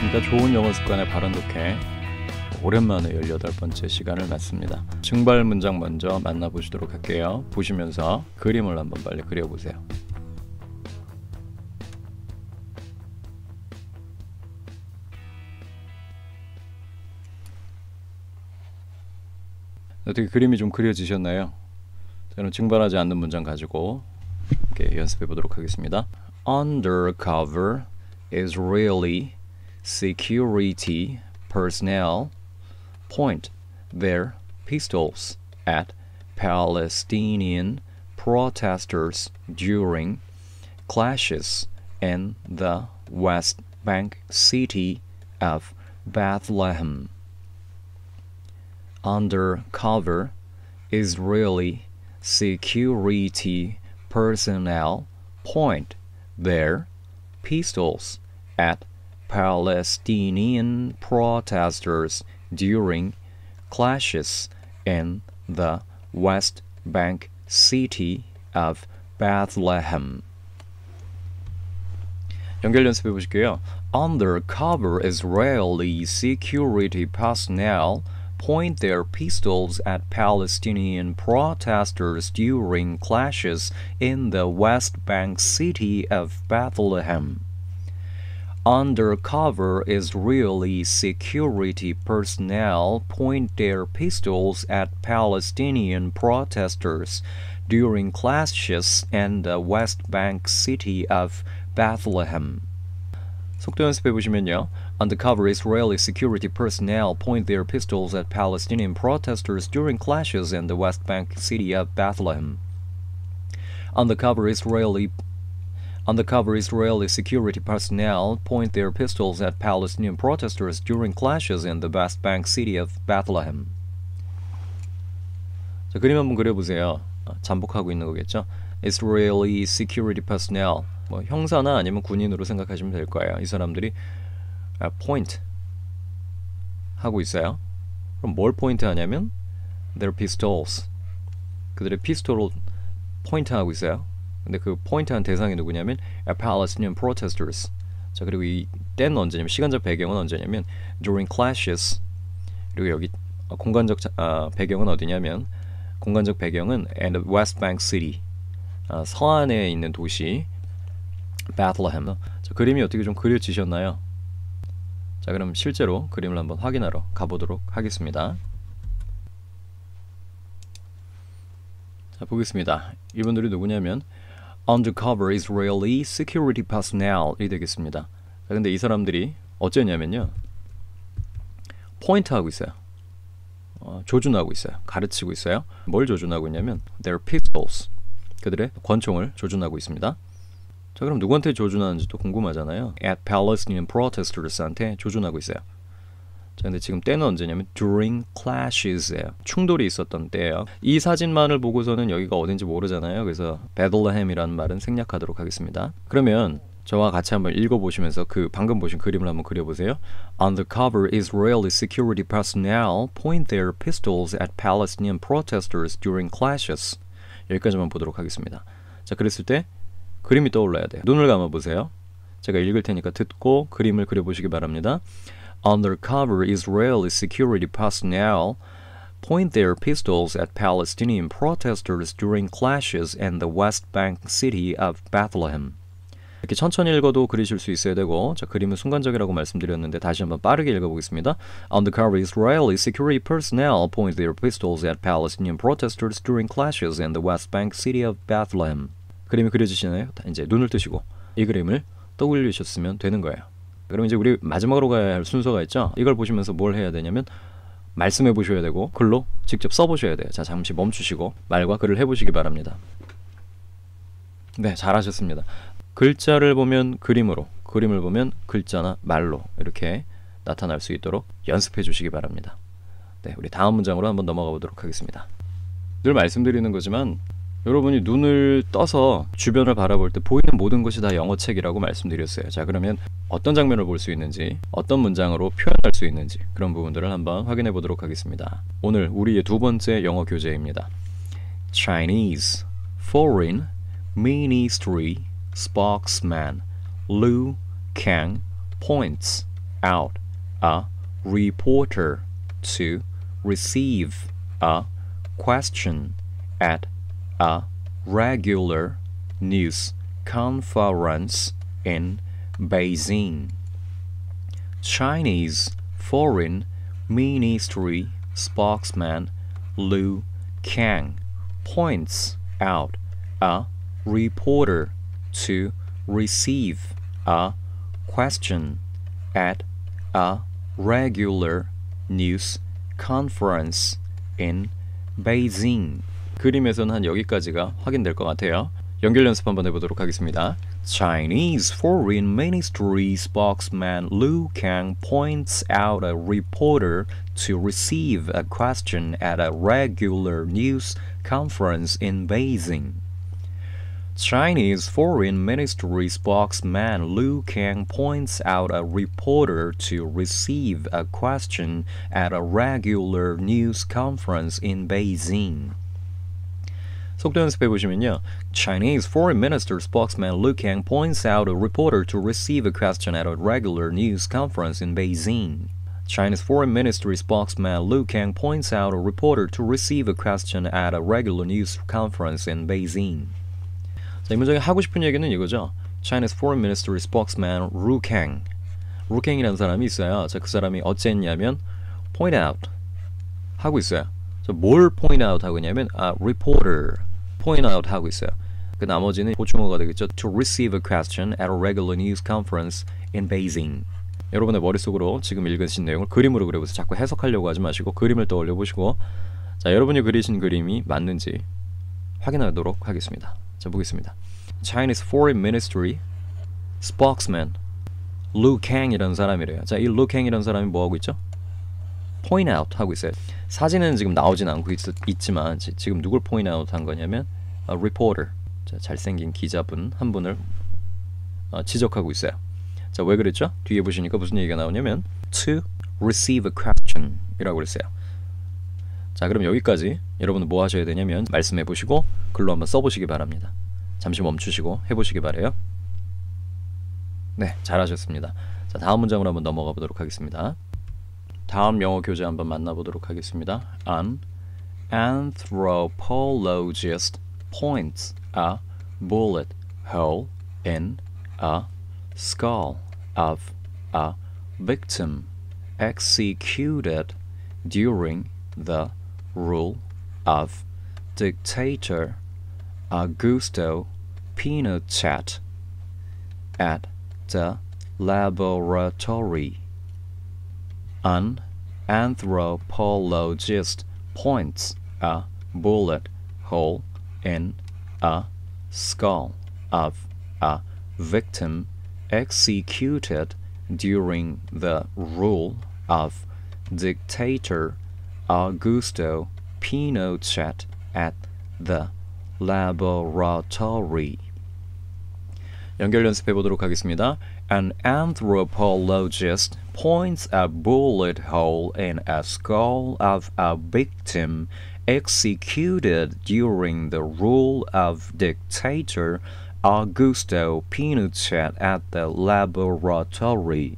안녕하십니까. 좋은 영어 습관의 발음 독해 오랜만에 18번째 시간을 맞습니다. 증발 문장 먼저 만나보시도록 할게요. 보시면서 그림을 한번 빨리 그려보세요. 어떻게 그림이 좀 그려지셨나요? 저는 증발하지 않는 문장 가지고 이렇게 연습해 보도록 하겠습니다. Undercover is really security personnel point their pistols at Palestinian protesters during clashes in the West Bank city of Bethlehem. Undercover Israeli security personnel point their pistols at Palestinian protesters during clashes in the West Bank city of Bethlehem. 연결 연습해 보실게요. Undercover Israeli security personnel point their pistols at Palestinian protesters during clashes in the West Bank city of Bethlehem. Undercover Israeli security personnel point their pistols at Palestinian protesters during clashes in the West Bank city of Bethlehem. 속도 연습해 보시면요. Undercover Israeli security personnel point their pistols at Palestinian protesters during clashes in the West Bank city of Bethlehem. Undercover Israeli security personnel point their pistols at Palestinian protesters during clashes in the West Bank city of Bethlehem. 자, 그림 한번 그려보세요. 잠복하고 있는 거겠죠? Israeli security personnel, 뭐 형사나 아니면 군인으로 생각하시면 될 거예요. 이 사람들이 point 하고 있어요. 그럼 뭘 포인트 하냐면 their pistols, 그들의 피스톨을 포인트 하고 있어요. 근데 그 포인트한 대상이 누구냐면 Palestinian protesters. 자, 그리고 이 때는 언제냐면 시간적 배경은 언제냐면 during clashes. 그리고 여기 공간적 배경은 어디냐면 공간적 배경은 in the West Bank city. 서안에 있는 도시 Bethlehem. 자, 그림이 어떻게 좀 그려지셨나요? 자, 그럼 실제로 그림을 한번 확인하러 가보도록 하겠습니다. 자, 보겠습니다. 이분들이 누구냐면 Undercover Israeli security personnel이 되겠습니다. 자, 근데 이 사람들이 어쩌냐면요, 포인트하고 있어요. 조준하고 있어요. 가르치고 있어요. 뭘 조준하고 있냐면 their pistols, 그들의 권총을 조준하고 있습니다. 자, 그럼 누구한테 조준하는지도 궁금하잖아요. At Palestinian protestors한테 조준하고 있어요. 자, 근데 지금 때는 언제냐면 during clashes예요. 충돌이 있었던 때예요. 이 사진만을 보고서는 여기가 어딘지 모르잖아요. 그래서 Bethlehem이라는 말은 생략하도록 하겠습니다. 그러면 저와 같이 한번 읽어보시면서 그 방금 보신 그림을 한번 그려보세요. Undercover Israeli security personnel point their pistols at Palestinian protesters during clashes. 여기까지만 보도록 하겠습니다. 자, 그랬을 때 그림이 떠올라야 돼요. 눈을 감아보세요. 제가 읽을 테니까 듣고 그림을 그려보시기 바랍니다. Undercover Israeli security personnel point their pistols at Palestinian protesters during clashes in the West Bank city of Bethlehem. 이렇게 천천히 읽어도 그리실 수 있어야 되고, 자, 그림은 순간적이라고 말씀드렸는데 다시 한번 빠르게 읽어보겠습니다. Undercover Israeli security personnel point their pistols at Palestinian protesters during clashes in the West Bank city of Bethlehem. 그림이 그려지시나요? 이제 눈을 뜨시고 이 그림을 떠올리셨으면 되는 거예요. 그럼 이제 우리 마지막으로 가야 할 순서가 있죠. 이걸 보시면서 뭘 해야 되냐면 말씀해 보셔야 되고 글로 직접 써 보셔야 돼요. 자, 잠시 멈추시고 말과 글을 해보시기 바랍니다. 네, 잘하셨습니다. 글자를 보면 그림으로, 그림을 보면 글자나 말로 이렇게 나타날 수 있도록 연습해 주시기 바랍니다. 네, 우리 다음 문장으로 한번 넘어가 보도록 하겠습니다. 늘 말씀드리는 거지만 여러분이 눈을 떠서 주변을 바라볼 때 보이는 모든 것이 다 영어책이라고 말씀드렸어요. 자, 그러면 어떤 장면을 볼 수 있는지, 어떤 문장으로 표현할 수 있는지 그런 부분들을 한번 확인해 보도록 하겠습니다. 오늘 우리의 두 번째 영어 교재입니다. Chinese Foreign Ministry spokesman Liu Kang points out a reporter to receive a question at a regular news conference in Beijing. Chinese Foreign Ministry spokesman Liu Kang points out a reporter to receive a question at a regular news conference in Beijing. 그림에서는 한 여기까지가 확인될 것 같아요. 연결 연습 한번 해보도록 하겠습니다. Chinese Foreign Ministry spokesman Liu Kang points out a reporter to receive a question at a regular news conference in Beijing. Chinese Foreign Ministry spokesman Liu Kang points out a reporter to receive a question at a regular news conference in Beijing. 속도 연습해 보시면요. Chinese Foreign Minister spokesman Liu Kang points out a reporter to receive a question at a regular news conference in Beijing. China's Foreign Ministry spokesman Liu Kang points out a reporter to receive a question at a regular news conference in Beijing. 자, 이 문장에 하고 싶은 얘기는 이거죠. China's Foreign Ministry spokesman Liu Kang. Liu Kang이라는 사람이 있어요. 자, 그 사람이 어쨌냐면 point out 하고 있어요. 자, 뭘 point out 하고 있냐면 reporter point out 하고 있어요. 그 나머지는 보충어가 되겠죠. To receive a question at a regular news conference in Beijing. 여러분의 머릿속으로 지금 읽으신 내용을 그림으로 그려보세요. 자꾸 해석하려고 하지 마시고 그림을 떠올려 보시고 자, 여러분이 그리신 그림이 맞는지 확인하도록 하겠습니다. 자, 보겠습니다. Chinese Foreign Ministry spokesman Liu Kang이라는 사람이래요. 자, 이 Liu Kang이라는 사람이 뭐 하고 있죠? point out 하고 있어요. 사진은 지금 나오진 않고 있지만 지금 누굴 point out 한 거냐면 reporter, 자, 잘생긴 기자분 한 분을 지적하고 있어요. 자, 왜 그랬죠? 뒤에 보시니까 무슨 얘기가 나오냐면 to receive a question 이라고 그랬어요. 자, 그럼 여기까지 여러분은 뭐 하셔야 되냐면 말씀해 보시고 글로 한번 써보시기 바랍니다. 잠시 멈추시고 해보시기 바래요. 네, 잘하셨습니다. 자, 다음 문장으로 한번 넘어가 보도록 하겠습니다. 다음 영어 교재 한번 만나보도록 하겠습니다. An anthropologist points a bullet hole in a skull of a victim executed during the rule of dictator Augusto Pinochet at the laboratory. An anthropologist points a bullet hole in a skull of a victim executed during the rule of dictator Augusto Pinochet at the laboratory. 연결 연습해 보도록 하겠습니다. An anthropologist points a bullet hole in a skull of a victim executed during the rule of dictator Augusto Pinochet at the laboratory.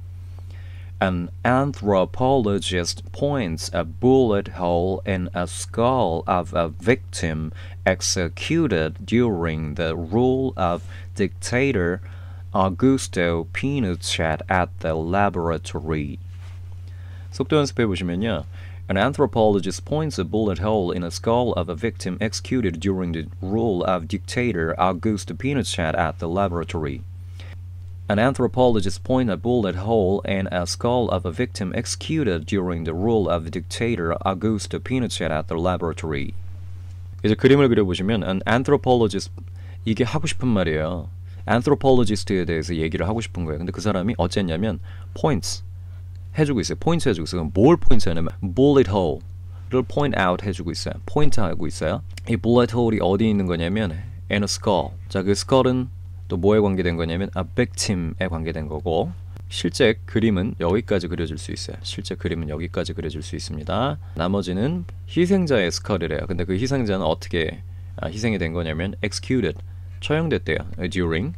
An anthropologist points a bullet hole in a skull of a victim executed during the rule of dictator Augusto Pinochet at the laboratory. 속도 연습해 보시면요. An anthropologist points a bullet hole in a skull of a victim executed during the rule of dictator Augusto Pinochet at the laboratory. An anthropologist points a bullet hole in a skull of a victim executed during the rule of dictator Augusto Pinochet at the laboratory. 이제 그림을 그려보시면 an anthropologist, 이게 하고 싶은 말이에요. anthropologist에 대해서 얘기를 하고 싶은 거예요. 근데 그 사람이 어쨌냐면 points 해주고 있어요. 포인트 해주고 있어요. 뭘 포인트 하냐면 bullet hole를 point out 해주고 있어요. 포인트 하고 있어요. 이 bullet hole이 어디 있는 거냐면 in a skull. 자, 그 skull은 또 뭐에 관계된 거냐면 a victim에 관계된 거고, 실제 그림은 여기까지 그려줄 수 있어요. 실제 그림은 여기까지 그려줄 수 있습니다. 나머지는 희생자의 스컬이래요. 근데 그 희생자는 어떻게 희생이 된 거냐면 executed, 처형됐대요. during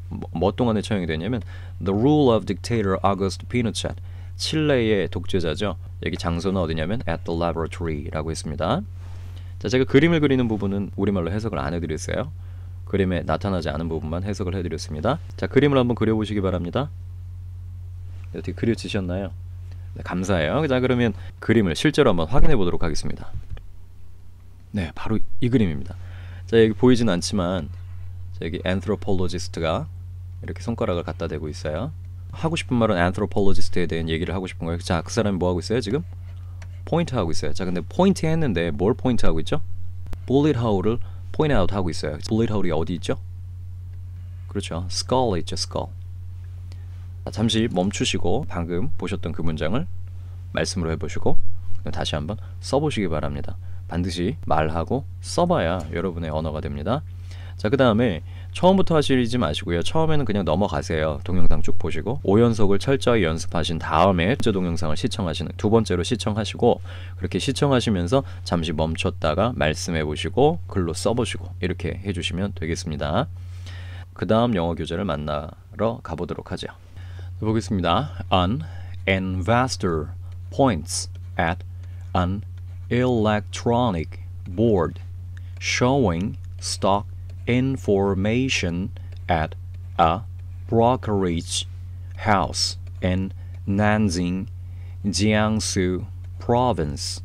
뭐 동안에 처형이 되냐면 The rule of dictator Augusto Pinochet. 칠레의 독재자죠. 여기 장소는 어디냐면 at the laboratory라고 했습니다. 자, 제가 그림을 그리는 부분은 우리말로 해석을 안 해드렸어요. 그림에 나타나지 않은 부분만 해석을 해드렸습니다. 자, 그림을 한번 그려보시기 바랍니다. 어떻게 그려지셨나요? 네, 감사해요. 자, 그러면 그림을 실제로 한번 확인해 보도록 하겠습니다. 네, 바로 이 그림입니다. 자, 여기 보이진 않지만 여기 anthropologist가 이렇게 손가락을 갖다 대고 있어요. 하고 싶은 말은 anthropologist에 대한 얘기를 하고 싶은 거예요. 자, 그 사람이 뭐 하고 있어요? 지금 포인트 하고 있어요. 자, 근데 포인트 했는데 뭘 포인트 하고 있죠? bullet hole을 point out 하고 있어요. bullet hole이 어디 있죠? 그렇죠. skull에 있죠. skull. 자, 잠시 멈추시고 방금 보셨던 그 문장을 말씀으로 해보시고 다시 한번 써보시기 바랍니다. 반드시 말하고 써봐야 여러분의 언어가 됩니다. 자, 그 다음에 처음부터 하시지 마시고요. 처음에는 그냥 넘어가세요. 동영상 쭉 보시고 5연속을 철저히 연습하신 다음에 두 동영상을 시청하시는 두 번째로 시청하시고 그렇게 시청하시면서 잠시 멈췄다가 말씀해 보시고 글로 써보시고 이렇게 해주시면 되겠습니다. 그 다음 영어 교재를 만나러 가보도록 하죠. 보겠습니다. An investor points at an electronic board showing stock information at a brokerage house in Nanjing, Jiangsu province.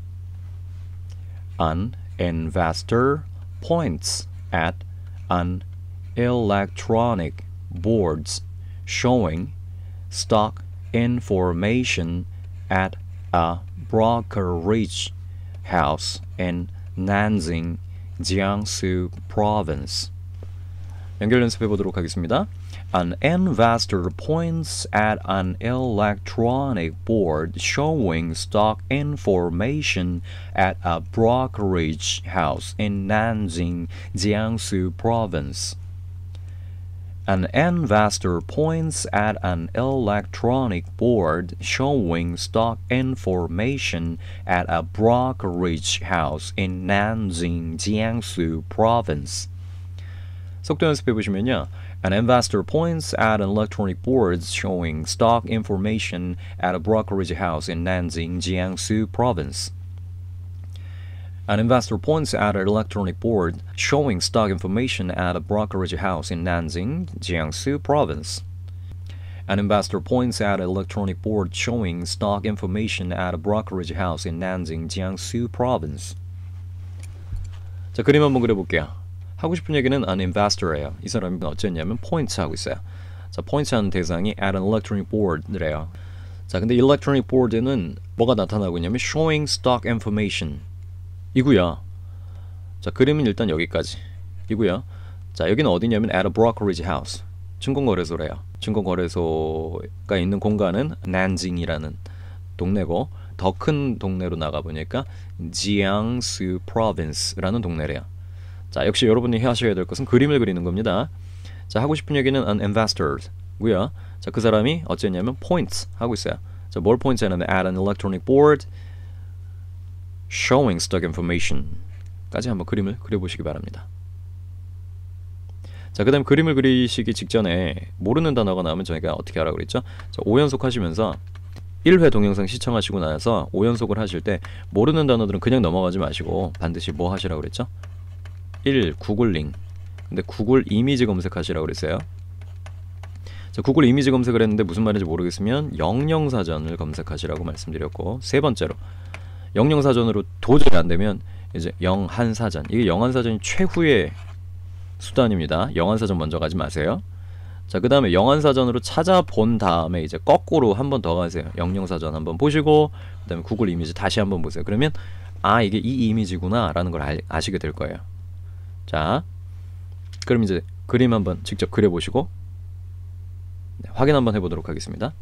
An investor points at an electronic board showing stock information at a brokerage house in Nanjing, Jiangsu province. 연결 연습해 보도록 하겠습니다. An investor points at an electronic board showing stock information at a brokerage house in Nanjing, Jiangsu province. An investor points at an electronic board showing stock information at a brokerage house in Nanjing, Jiangsu province. 속도 연습해 보시면요. An investor points at an electronic board showing stock information at a brokerage house in Nanjing, Jiangsu province. An investor points at an electronic board showing stock information at a brokerage house in Nanjing, Jiangsu province. An investor points at an electronic board showing stock information at a brokerage house in Nanjing, Jiangsu province. 자, 그림 한번 그려볼게요. 하고 싶은 얘기는 an investor예요. 이 사람이 어쨌냐면 포인트 하고 있어요. 자, 포인트 하는 대상이 at an electronic board래요. 자, 근데 electronic board에는 뭐가 나타나고 있냐면 showing stock information 이고요. 자, 그림은 일단 여기까지 이고요. 자, 여기는 어디냐면 at a brokerage house 증권거래소래요. 증권거래소가 있는 공간은 난징이라는 동네고 더 큰 동네로 나가보니까 지앙스 프로빈스라는 동네래요. 자, 역시 여러분이 하셔야 될 것은 그림을 그리는 겁니다. 자, 하고 싶은 얘기는 an investor고요. 자, 그 사람이 어쨌냐면 points 하고 있어요. 자, 뭘 points 하냐면 at an electronic board showing stock information까지 한번 그림을 그려보시기 바랍니다. 자, 그 다음 그림을 그리시기 직전에 모르는 단어가 나오면 저희가 어떻게 하라고 그랬죠? 자, 5연속 하시면서 1회 동영상 시청하시고 나서 5연속을 하실 때 모르는 단어들은 그냥 넘어가지 마시고 반드시 뭐 하시라고 그랬죠? 1. 구글링. 근데 구글 이미지 검색하시라고 그랬어요. 자, 구글 이미지 검색을 했는데 무슨 말인지 모르겠으면 영영사전을 검색하시라고 말씀드렸고, 세 번째로 영영사전으로 도저히 안 되면 이제 영한사전. 이게 영한사전이 최후의 수단입니다. 영한사전 먼저 가지 마세요. 자, 그 다음에 영한사전으로 찾아본 다음에 이제 거꾸로 한 번 더 가세요. 영영사전 한번 보시고 그 다음에 구글 이미지 다시 한번 보세요. 그러면 아, 이게 이 이미지구나 라는 걸 아시게 될 거예요. 자, 그럼 이제 그림 한번 직접 그려보시고 확인 한번 해보도록 하겠습니다.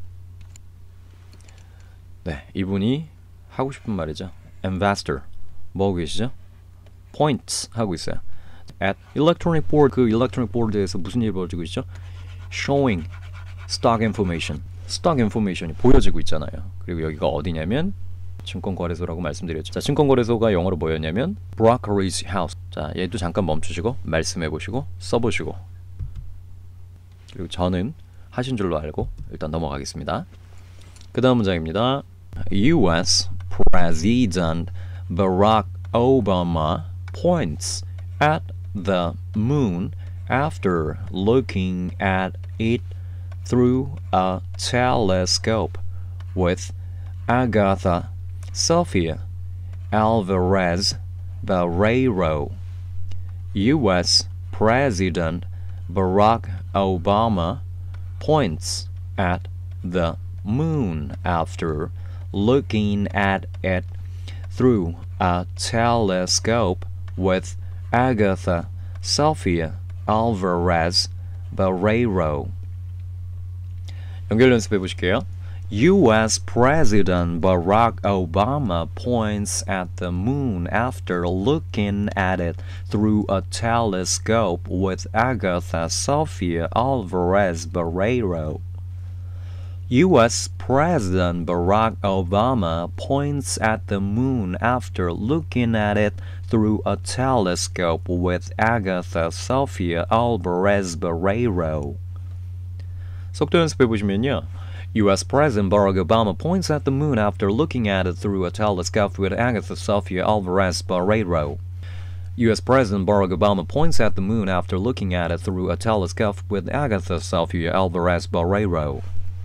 네, 이분이 하고 싶은 말이죠. investor 뭐 하고 계시죠? points 하고 있어요. at electronic board, 그 electronic board에서 무슨 일이 벌어지고 있죠? showing stock information, stock information이 보여지고 있잖아요. 그리고 여기가 어디냐면 증권거래소라고 말씀드렸죠. 자, 증권거래소가 영어로 뭐였냐면 brokerage house. 자, 얘도 잠깐 멈추시고 말씀해 보시고 써보시고 그리고 저는 하신 줄로 알고 일단 넘어가겠습니다. 그 다음 문장입니다. US President Barack Obama points at the moon after looking at it through a telescope with Agatha Sophia Alvarez Barreiro. U.S. President Barack Obama points at the moon after looking at it through a telescope with Agatha Sophia Alvarez Barreiro. 연결 연습해 보실게요. U.S. President Barack Obama points at the moon after looking at it through a telescope with Agatha Sophia Alvarez Barreiro. U.S. President Barack Obama points at the moon after looking at it through a telescope with Agatha Sophia Alvarez Barreiro. 속도 연습해 보시면요. U.S. President Barack Obama points at the moon after looking at it through a telescope with Agatha Sophia Alvarez Barreiro. U.S. President Barack Obama points at the moon after looking at it through a telescope with Agatha Sophia Alvarez Barreiro.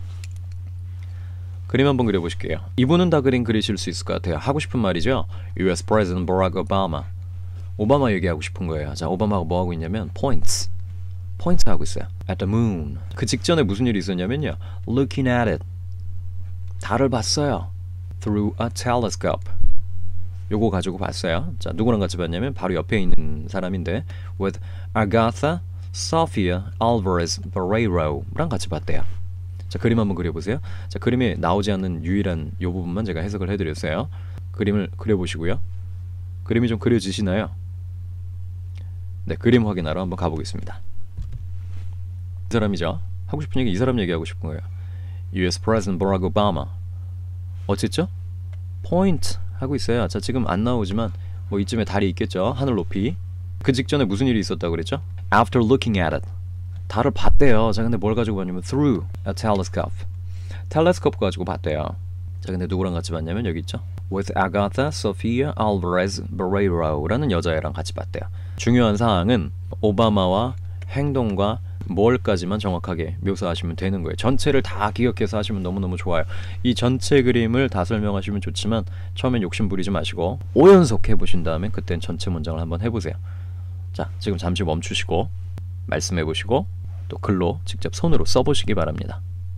그림 한번 그려보실게요. 이분은 다 그림 그리실 수 있을 것 같아요. 하고 싶은 말이죠. U.S. President Barack Obama. 오바마 얘기하고 싶은 거예요. 자, 오바마가 뭐 하고 있냐면 points 하고 있어요. At the moon. 그 직전에 무슨 일이 있었냐면요. Looking at it. 달을 봤어요. Through a telescope. 요거 가지고 봤어요. 자, 누구랑 같이 봤냐면 바로 옆에 있는 사람인데 with Agatha Sophia Alvarez Barreiro랑 같이 봤대요. 자, 그림 한번 그려보세요. 자, 그림에 나오지 않는 유일한 요 부분만 제가 해석을 해드렸어요. 그림을 그려보시고요. 그림이 좀 그려지시나요? 네, 그림 확인하러 한번 가보겠습니다. 이 사람이죠. 하고 싶은 얘기 이 사람 얘기하고 싶은 거예요. U.S. President Barack Obama. 어쨌죠? Point 하고 있어요. 자, 지금 안 나오지만 뭐 이쯤에 달이 있겠죠. 하늘 높이. 그 직전에 무슨 일이 있었다고 그랬죠? After looking at it. 달을 봤대요. 자, 근데 뭘 가지고 봤냐면 through a telescope. 텔레스코프 가지고 봤대요. 자, 근데 누구랑 같이 봤냐면 여기 있죠. With Agatha Sophia Alvarez Barreiro라는 여자애랑 같이 봤대요. 중요한 사항은 오바마와 행동과 뭘까지만 정확하게 묘사하시면 되는 거예요. 전체를 다 기억해서 하시면 너무너무 좋아요. 이 전체 그림을 다 설명하시면 좋지만 처음엔 욕심 부리지 마시고 5연속 해보신 다음에 그땐 전체 문장을 한번 해보세요. 자, 지금 잠시 멈추시고 말씀해보시고 또 글로 직접 손으로 써보시기 바랍니다.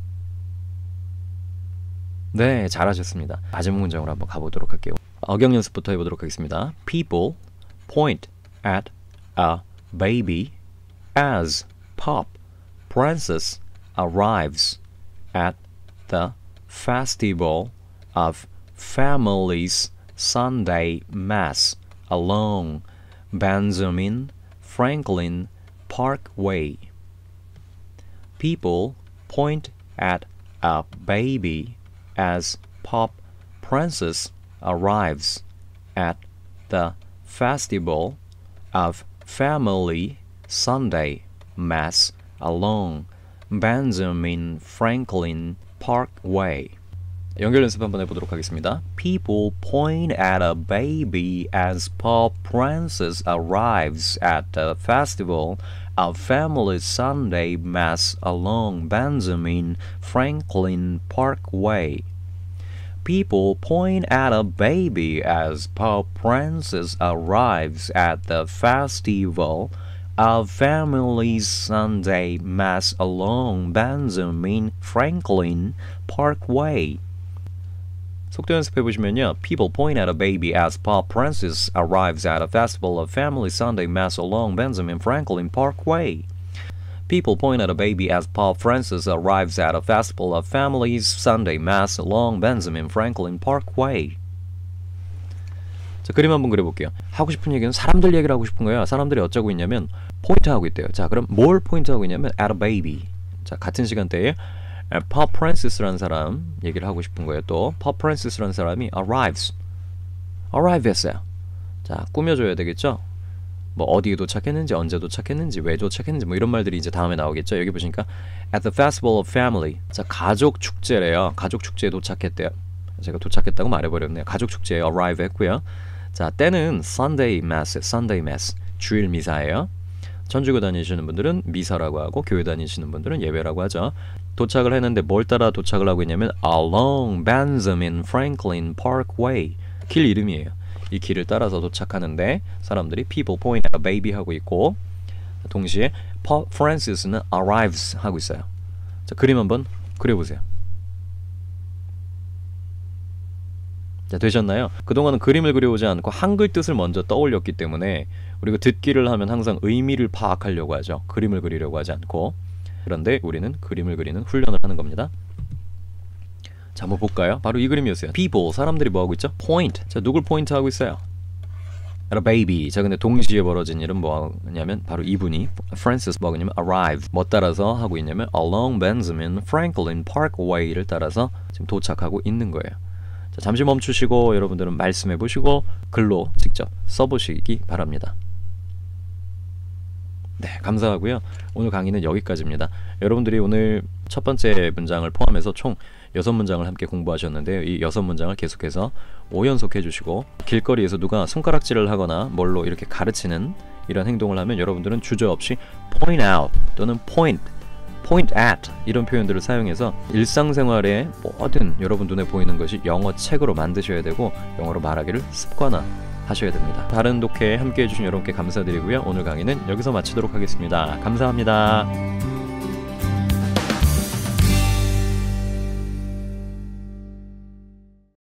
네, 잘하셨습니다. 마지막 문장으로 한번 가보도록 할게요. 어경 연습부터 해보도록 하겠습니다. People point at a baby as Pope Francis arrives at the festival of families Sunday Mass along Benjamin Franklin Parkway. People point at a baby as Pope Francis arrives at the festival of family Sunday Mass along Benjamin Franklin Parkway. 연결 연습 한번 해보도록 하겠습니다. People point at a baby as Pope Francis arrives at the festival of family Sunday Mass along Benjamin Franklin Parkway. People point at a baby as Pope Francis arrives at the festival of families Sunday Mass along Benjamin Franklin Parkway. 속도 연습해 보시면요. People point at a baby as Pope Francis arrives at a festival of family Sunday Mass along Benjamin Franklin Parkway. People point at a baby as Pope Francis arrives at a festival of families Sunday Mass along Benjamin Franklin Parkway. 자, 그림 한번 그려볼게요. 하고 싶은 얘기는 사람들 얘기를 하고 싶은 거예요. 사람들이 어쩌고 있냐면 포인트하고 있대요. 자, 그럼 뭘 포인트하고 있냐면 at a baby. 자, 같은 시간대에 Pope Francis라는 사람 얘기를 하고 싶은 거예요. 또 Pope Francis라는 사람이 arrive 했어요. 자, 꾸며줘야 되겠죠? 뭐 어디에 도착했는지, 언제 도착했는지, 왜 도착했는지 뭐 이런 말들이 이제 다음에 나오겠죠. 여기 보시니까 at the festival of family. 자, 가족 축제래요. 가족 축제에 도착했대요. 제가 도착했다고 말해버렸네요. 가족 축제에 arrive 했고요. 자, 때는 Sunday Mass, 주일 미사예요. 천주교 다니시는 분들은 미사라고 하고 교회 다니시는 분들은 예배라고 하죠. 도착을 했는데 뭘 따라 도착을 하고 있냐면 along Benjamin Franklin Parkway. 길 이름이에요. 이 길을 따라서 도착하는데 사람들이 people point at a baby 하고 있고 동시에 Francis는 arrives 하고 있어요. 자, 그림 한번 그려보세요. 자, 되셨나요? 그동안은 그림을 그려오지 않고 한글 뜻을 먼저 떠올렸기 때문에 우리가 듣기를 하면 항상 의미를 파악하려고 하죠. 그림을 그리려고 하지 않고. 그런데 우리는 그림을 그리는 훈련을 하는 겁니다. 자, 한번 볼까요? 바로 이 그림이었어요. people, 사람들이 뭐하고 있죠? point. 자, 누굴 포인트 하고 있어요? at a baby. 자, 근데 동시에 벌어진 일은 뭐냐면 바로 이분이 Francis 뭐냐면 arrive. 뭐 따라서 하고 있냐면 along Benjamin Franklin Parkway를 따라서 지금 도착하고 있는 거예요. 자, 잠시 멈추시고 여러분들은 말씀해 보시고 글로 직접 써보시기 바랍니다. 네, 감사하고요. 오늘 강의는 여기까지입니다. 여러분들이 오늘 첫 번째 문장을 포함해서 총 6문장을 함께 공부하셨는데요. 이 6문장을 계속해서 5연속 해주시고 길거리에서 누가 손가락질을 하거나 뭘로 이렇게 가르치는 이런 행동을 하면 여러분들은 주저없이 point out 또는 point at 이런 표현들을 사용해서 일상생활에 뭐든 여러분 눈에 보이는 것이 영어 책으로 만드셔야 되고 영어로 말하기를 습관화하셔야 됩니다. 다른 독해 함께 해주신 여러분께 감사드리고요. 오늘 강의는 여기서 마치도록 하겠습니다. 감사합니다.